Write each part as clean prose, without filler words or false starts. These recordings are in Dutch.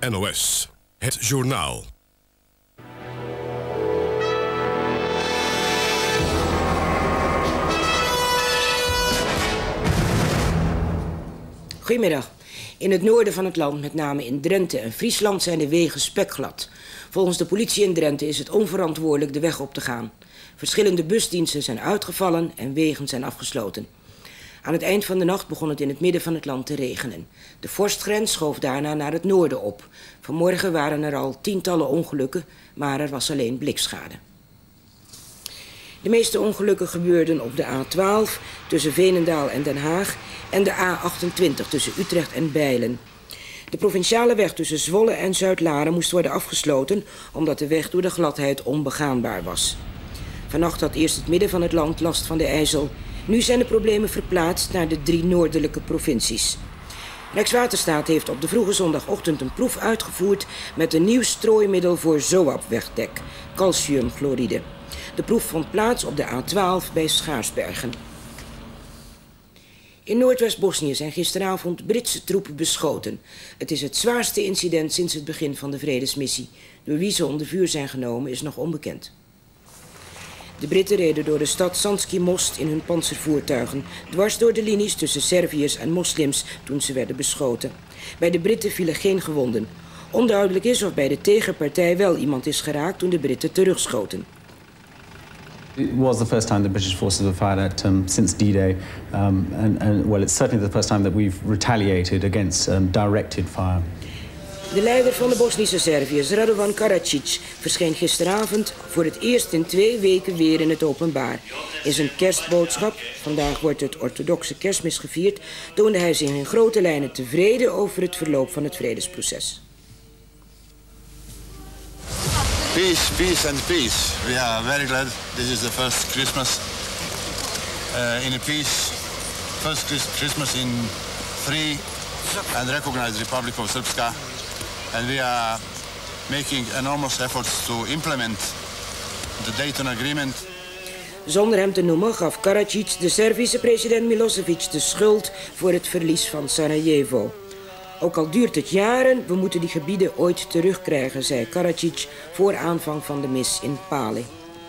NOS, het journaal. Goedemiddag. In het noorden van het land, met name in Drenthe en Friesland, zijn de wegen spekglad. Volgens de politie in Drenthe is het onverantwoordelijk de weg op te gaan. Verschillende busdiensten zijn uitgevallen en wegen zijn afgesloten. Aan het eind van de nacht begon het in het midden van het land te regenen. De vorstgrens schoof daarna naar het noorden op. Vanmorgen waren er al tientallen ongelukken, maar er was alleen blikschade. De meeste ongelukken gebeurden op de A12 tussen Veenendaal en Den Haag en de A28 tussen Utrecht en Bijlen. De provinciale weg tussen Zwolle en Zuidlaren moest worden afgesloten omdat de weg door de gladheid onbegaanbaar was. Vannacht had eerst het midden van het land last van de IJssel. Nu zijn de problemen verplaatst naar de 3 noordelijke provincies. Rijkswaterstaat heeft op de vroege zondagochtend een proef uitgevoerd met een nieuw strooimiddel voor ZOAP-wegdek, calciumchloride. De proef vond plaats op de A12 bij Schaarsbergen. In Noordwest-Bosnië zijn gisteravond Britse troepen beschoten. Het is het zwaarste incident sinds het begin van de vredesmissie. Door wie ze onder vuur zijn genomen is nog onbekend. De Britten reden door de stad Sanski Most in hun pantservoertuigen, dwars door de linies tussen Serviërs en moslims toen ze werden beschoten. Bij de Britten vielen geen gewonden. Onduidelijk is of bij de tegenpartij wel iemand is geraakt toen de Britten terugschoten. It was the first time the British forces were fired at since D-Day, and well, it's certainly the first time that we've retaliated against directed fire. De leider van de Bosnische Serviërs, Radovan Karadzic, verscheen gisteravond voor het eerst in 2 weken weer in het openbaar. In zijn kerstboodschap, vandaag wordt het orthodoxe kerstmis gevierd, toonde hij zich in grote lijnen tevreden over het verloop van het vredesproces. Peace, peace and peace. We are very glad this is the first Christmas in a peace. First Christmas in free and recognized Republic of Srpska. And we are making enormous efforts to implement the Dayton Agreement. Zonder hem te noemen gaf Karadzic de Servische president Milosevic de schuld voor het verlies van Sarajevo. Ook al duurt het jaren, we moeten die gebieden ooit terugkrijgen, zei Karadzic voor aanvang van de mis in Pale.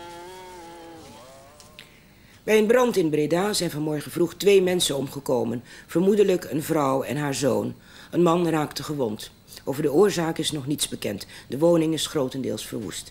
Bij een brand in Breda zijn vanmorgen vroeg 2 mensen omgekomen. Vermoedelijk een vrouw en haar zoon. Een man raakte gewond. Over de oorzaak is nog niets bekend. De woning is grotendeels verwoest.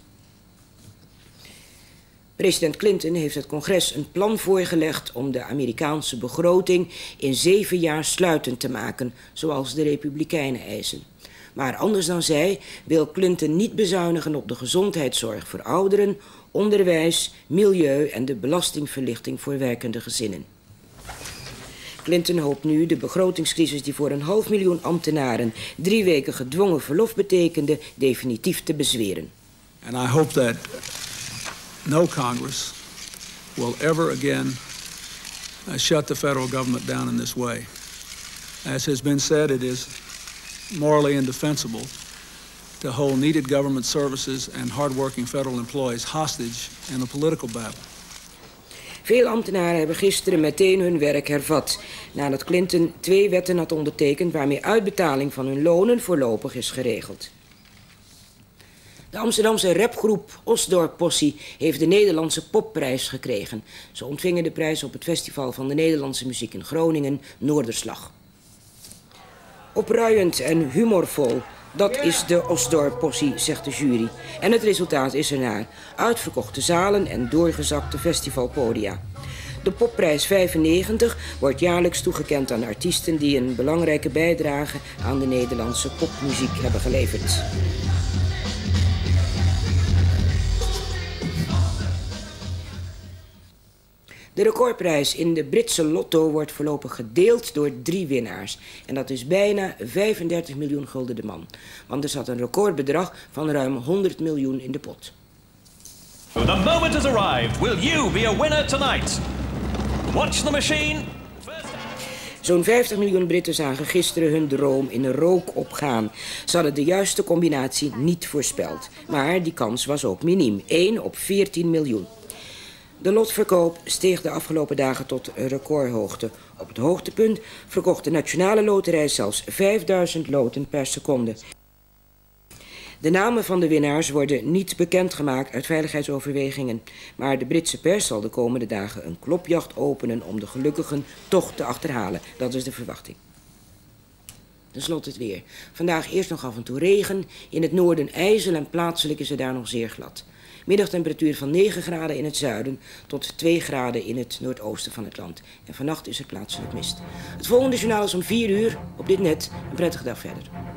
President Clinton heeft het congres een plan voorgelegd om de Amerikaanse begroting in 7 jaar sluitend te maken, zoals de Republikeinen eisen. Maar anders dan zij wil Clinton niet bezuinigen op de gezondheidszorg voor ouderen, onderwijs, milieu en de belastingverlichting voor werkende gezinnen. Clinton hoopt nu de begrotingscrisis die voor 500.000 ambtenaren 3 weken gedwongen verlof betekende, definitief te bezweren. And I hope that no Congress will ever again shut the federal government down in this way. As has been said, it is morally indefensible to hold needed government services and hardworking federal employees hostage in a political battle. Veel ambtenaren hebben gisteren meteen hun werk hervat, nadat Clinton 2 wetten had ondertekend waarmee uitbetaling van hun lonen voorlopig is geregeld. De Amsterdamse rapgroep Osdorp Possie heeft de Nederlandse Popprijs gekregen. Ze ontvingen de prijs op het Festival van de Nederlandse Muziek in Groningen, Noorderslag. Opruiend en humorvol, dat is de Osdorp Possie, zegt de jury. En het resultaat is ernaar. Uitverkochte zalen en doorgezakte festivalpodia. De Popprijs 95 wordt jaarlijks toegekend aan artiesten die een belangrijke bijdrage aan de Nederlandse popmuziek hebben geleverd. De recordprijs in de Britse lotto wordt voorlopig gedeeld door 3 winnaars. En dat is bijna 35 miljoen gulden de man. Want er zat een recordbedrag van ruim 100 miljoen in de pot. The moment has arrived. Will you be a winner tonight? Watch the machine. Zo'n 50 miljoen Britten zagen gisteren hun droom in rook opgaan. Ze hadden de juiste combinatie niet voorspeld. Maar die kans was ook miniem. 1 op 14 miljoen. De lotverkoop steeg de afgelopen dagen tot recordhoogte. Op het hoogtepunt verkocht de Nationale Loterij zelfs 5000 loten per seconde. De namen van de winnaars worden niet bekendgemaakt uit veiligheidsoverwegingen. Maar de Britse pers zal de komende dagen een klopjacht openen om de gelukkigen toch te achterhalen. Dat is de verwachting. Ten slotte het weer. Vandaag eerst nog af en toe regen. In het noorden ijzel en plaatselijk is het daar nog zeer glad. Middagtemperatuur van 9 graden in het zuiden tot 2 graden in het noordoosten van het land. En vannacht is er plaatselijk mist. Het volgende journaal is om 4 uur op dit net. Een prettige dag verder.